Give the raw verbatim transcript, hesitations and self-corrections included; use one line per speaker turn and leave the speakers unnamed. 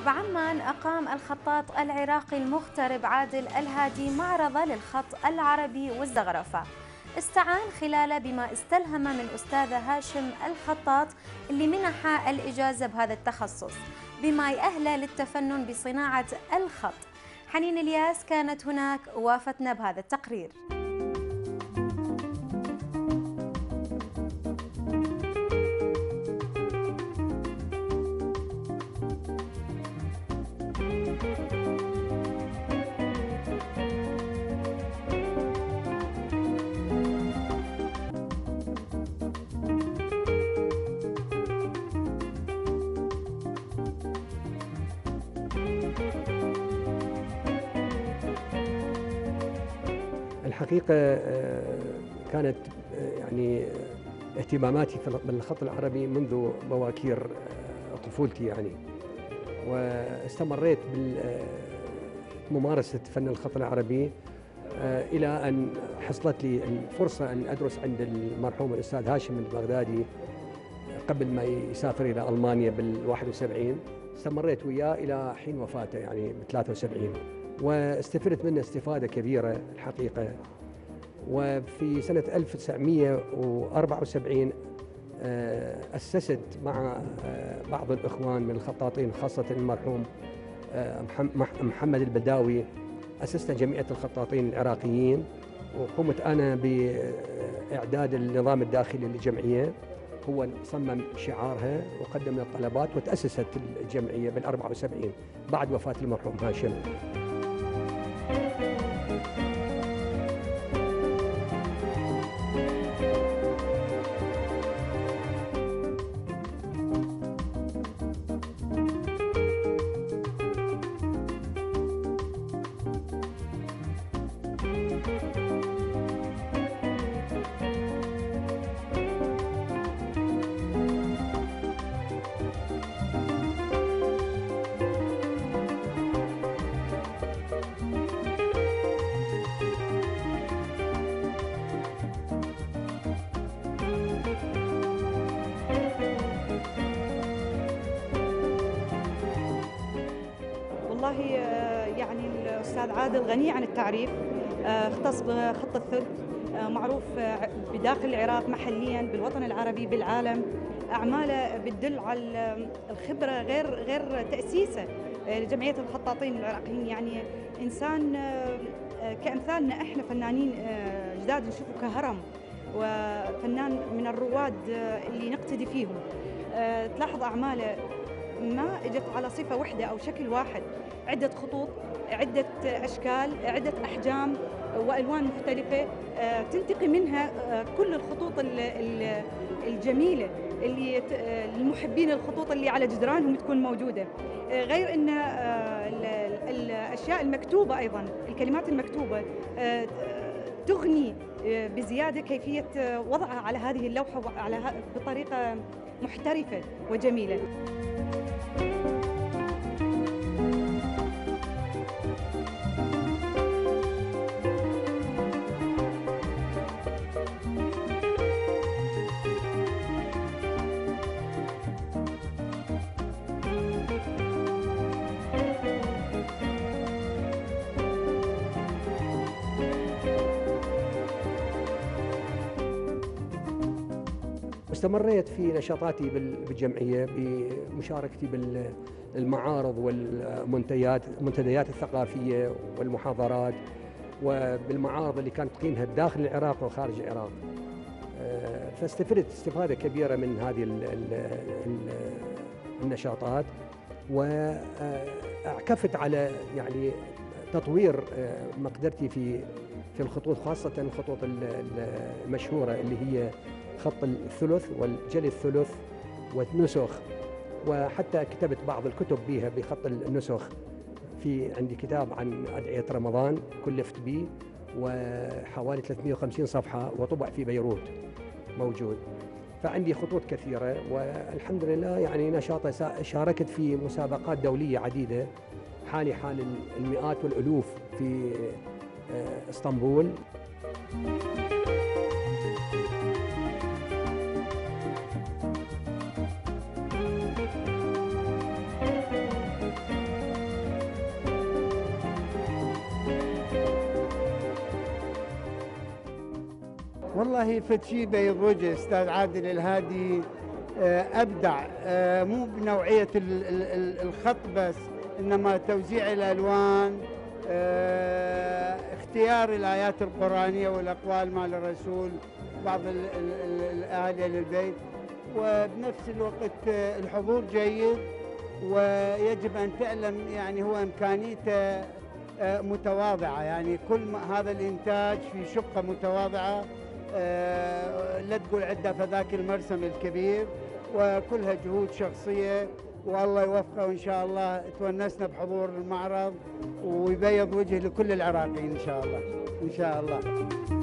بعمان أقام الخطاط العراقي المغترب عادل الهادي معرض للخط العربي والزخرفة. استعان خلاله بما استلهم من أستاذ هاشم الخطاط اللي منح الإجازة بهذا التخصص بما يأهله للتفنن بصناعة الخط. حنين الياس كانت هناك وافتنا بهذا التقرير.
الحقيقة كانت يعني اهتماماتي بالخط العربي منذ بواكير طفولتي يعني، واستمريت بممارسة فن الخط العربي إلى أن حصلت لي الفرصة أن أدرس عند المرحوم الأستاذ هاشم البغدادي قبل ما يسافر إلى ألمانيا بالواحد وسبعين. استمريت وياه إلى حين وفاته يعني بثلاثة وسبعين، واستفدت منه استفادة كبيرة الحقيقة. وفي سنة ألف وتسعمئة وأربعة وسبعين أسست مع بعض الإخوان من الخطاطين خاصة المرحوم محمد البداوي، أسسنا جمعية الخطاطين العراقيين، وقمت أنا بإعداد النظام الداخلي للجمعية. هو صمم شعارها وقدم الطلبات، وتأسست الجمعية بالأربعة وسبعين بعد وفاة المرحوم هاشم.
والله يعني الأستاذ عادل غني عن التعريف، اختص بخط الثلث، معروف بداخل العراق محليا بالوطن العربي بالعالم. أعماله بتدل على الخبرة غير غير تأسيسه لجمعية الخطاطين العراقيين، يعني إنسان كأمثالنا احنا فنانين جداد نشوفه كهرم وفنان من الرواد اللي نقتدي فيهم. تلاحظ أعماله ما اجت على صفة واحدة أو شكل واحد، عدة خطوط، عدة أشكال، عدة أحجام وألوان مختلفة، تنتقي منها كل الخطوط الجميلة اللي المحبين الخطوط اللي على جدرانهم تكون موجودة. غير أن الأشياء المكتوبة أيضا، الكلمات المكتوبة تغني بزيادة كيفية وضعها على هذه اللوحة على بطريقة محترفة وجميلة.
استمريت في نشاطاتي بالجمعية بمشاركتي بالمعارض والمنتديات المنتديات الثقافية والمحاضرات، وبالمعارض اللي كانت تقيمها داخل العراق وخارج العراق. فاستفدت استفادة كبيرة من هذه النشاطات، واعكفت على يعني تطوير مقدرتي في في الخطوط، خاصة الخطوط المشهورة اللي هي خط الثلث والجلي الثلث والنسخ، وحتى كتبت بعض الكتب بها بخط النسخ. في عندي كتاب عن أدعية رمضان كلفت به، وحوالي ثلاثمئة وخمسين صفحة، وطبع في بيروت موجود. فعندي خطوط كثيرة، والحمد لله يعني نشاطي. شاركت في مسابقات دولية عديدة، حالي حال المئات والألوف في اسطنبول.
والله فتشي بيض وجه استاذ عادل الهادي، ابدع، مو بنوعيه الخط بس، انما توزيع الالوان، اختيار الايات القرانيه والاقوال مال الرسول، بعض الاهالي للبيت، وبنفس الوقت الحضور جيد. ويجب ان تعلم يعني هو امكانيته متواضعه، يعني كل هذا الانتاج في شقه متواضعه، لا تقول عندها فذاك المرسم الكبير، وكلها جهود شخصيه، والله يوفقه وان شاء الله. تونسنا بحضور المعرض ويبيض وجه لكل العراقيين ان شاء الله ان شاء الله.